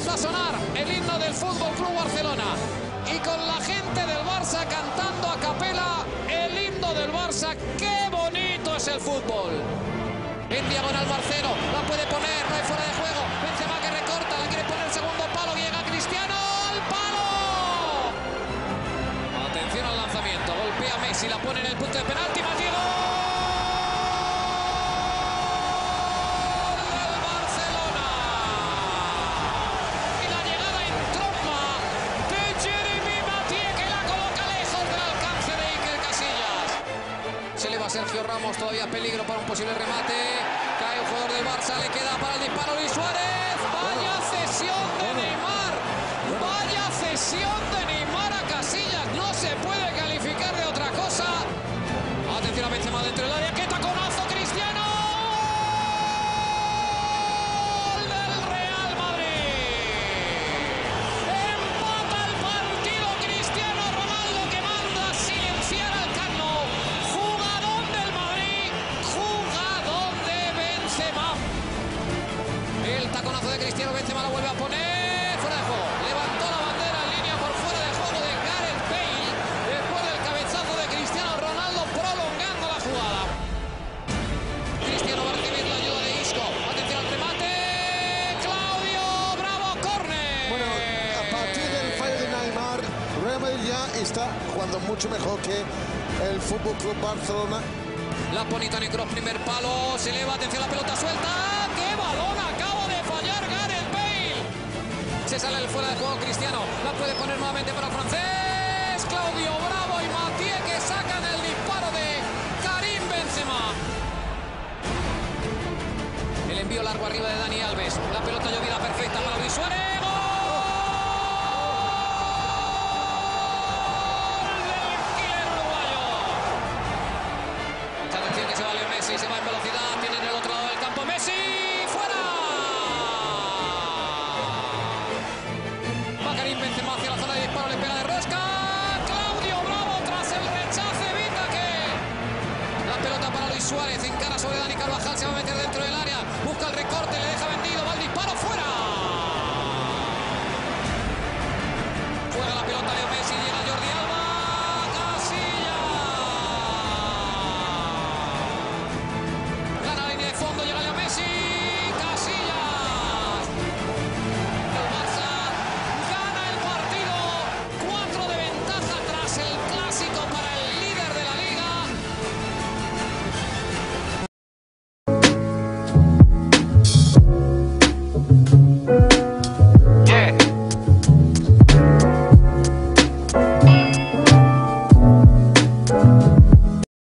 comienza a sonar el himno del Fútbol Club Barcelona y con la gente del Barça cantando a capela el himno del Barça. ¡Qué bonito es el fútbol! En diagonal Marcelo, la puede poner, no hay fuera de juego. Benzema que recorta, la quiere poner el segundo palo, llega Cristiano al palo. Atención al lanzamiento, golpea Messi, la pone en el punto de penalti, más llegó. Se eleva Sergio Ramos, todavía peligro para un posible remate. Cae un jugador del Barça, le queda para el disparo Luis Suárez. Vaya cesión de Neymar. Vaya cesión de Neymar a Casillas. No se puede calificar de otra cosa. Atención a Benzema dentro del área. ¡Qué taconazo, Cristiano! ¡Gol del Real Madrid! Empata el partido Cristiano Ronaldo, que manda a silenciar al Camp Nou. El taconazo de Cristiano, Benzema la vuelve a poner fuera de juego. Levantó la bandera en línea por fuera de juego de Gareth Bale después del cabezazo de Cristiano Ronaldo, prolongando la jugada. Cristiano va a recibir la ayuda de Isco. Atención al remate. Claudio Bravo, córner. Bueno, a partir del fallo de Neymar, Real Madrid ya está jugando mucho mejor que el Fútbol Club Barcelona. La pone Toni Kroos, primer palo, se eleva, atención a la pelota suelta. ¡Qué balón acaba de fallar Gareth Bale! Se sale el fuera de juego Cristiano, la puede poner nuevamente para el francés. Claudio Bravo y Mathieu que sacan el disparo de Karim Benzema. El envío largo arriba de Dani Alves, la pelota llovida perfecta para Luis Suárez.